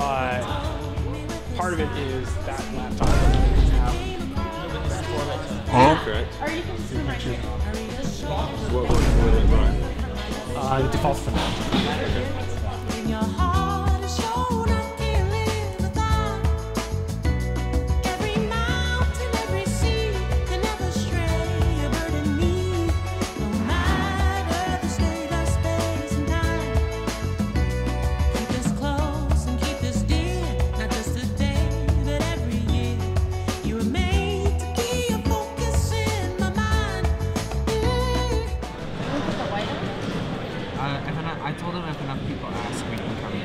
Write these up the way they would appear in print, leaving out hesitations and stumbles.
but part of it is that laptop doesn't have Correct. What works with it, Brian? the default for now. I told him if enough people ask, we can come in.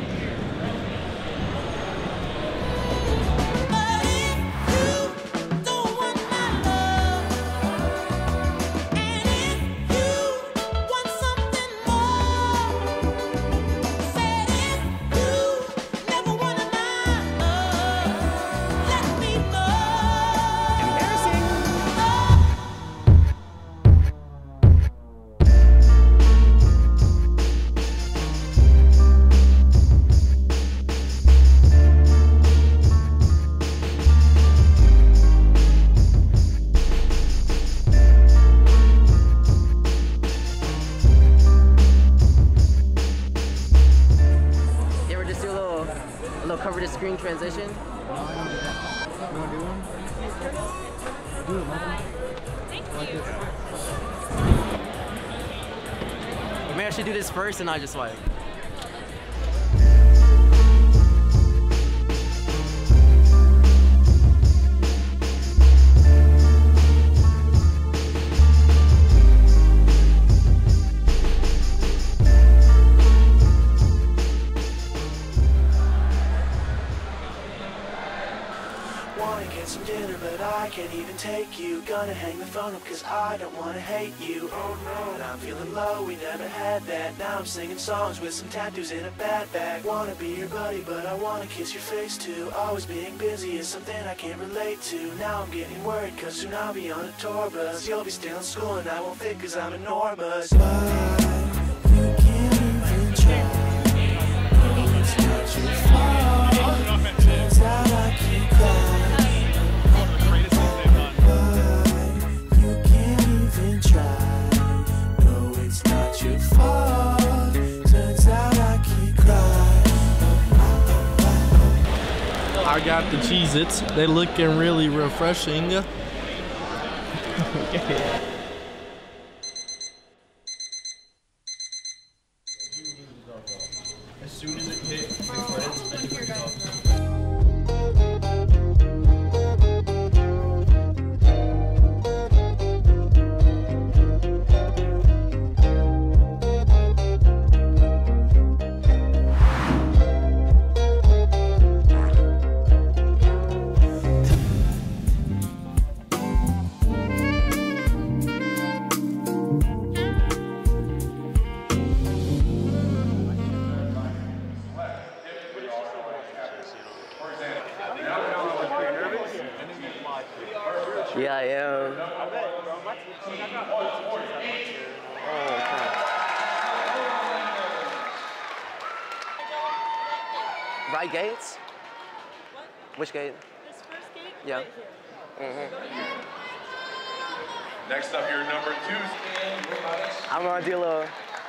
Cover the screen transition. You want to do one? Do it, Michael. Thank you. Maybe I should do this first and I just swipe. Wanna get some dinner, but I can't even take you. Gonna hang the phone up cause I don't wanna hate you. Oh no, and I'm feeling low, we never had that. Now I'm singing songs with some tattoos in a bad bag. Wanna be your buddy, but I wanna kiss your face too. Always being busy is something I can't relate to. Now I'm getting worried cause soon I'll be on a tour bus. You'll be still in school and I won't fit cause I'm enormous. But you can't even try. No, it's not your fault. Turns out I can cry. I got the Cheez-Its. They're looking really refreshing. As soon as it hit the credits, I knew it was off. Yeah, I am. Oh, okay. Right gates? What? Which gate? This first gate? Yeah. Right here. Next up, your number 2. I'm gonna do a little.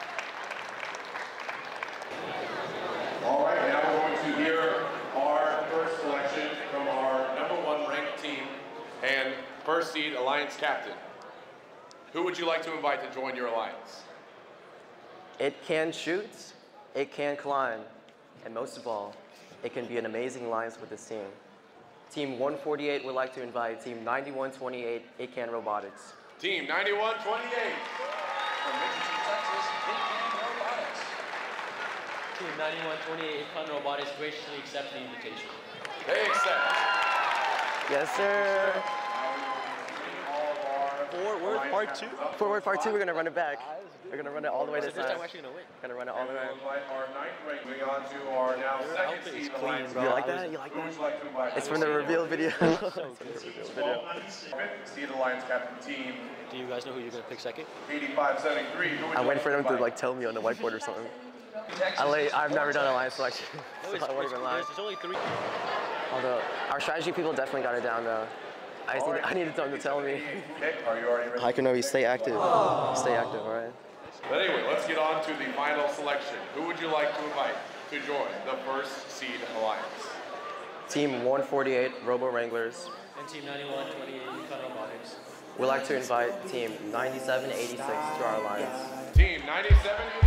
All right, now we're going to hear our first selection from our #1 ranked team and first seed Alliance captain. Who would you like to invite to join your alliance? It can shoot, it can climb, and most of all, it can be an amazing alliance with this team. Team 148 would like to invite Team 9128 It Can Robotics. Team 9128. From Richardson, Texas, It Can Robotics. Team 9128 It Can Robotics graciously accept the invitation. They accept. Yes, sir. Forward part 2. Forward part 2, we're gonna run it back. We're gonna run it all the way this This time. time we're actually gonna win. Gonna run it all the way. We'll invite our 9th ranked. Moving on to our now second seed Alliance. You like that? You like Who would that? you like to invite? It's from the reveal video. It's from the reveal video. 5th seed Alliance captain team Do you guys know who you're gonna pick second? 8573. Who would I'm you waiting for like them to invite? like tell me on the whiteboard or something. I've never done a line selection, so I won't even lie. There's only 3. Although, our strategy people definitely got it down though. I needed them to tell me. Okay, are you already ready? I can always stay active. Stay active, all right? But anyway, let's get on to the final selection. Who would you like to invite to join the first seed alliance? Team 148, Robo Wranglers. And Team 9128 Fun Robotics. We'd like to invite Team 9786 to our alliance. Team 9786.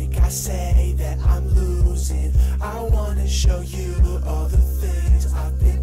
Show you all the things I've been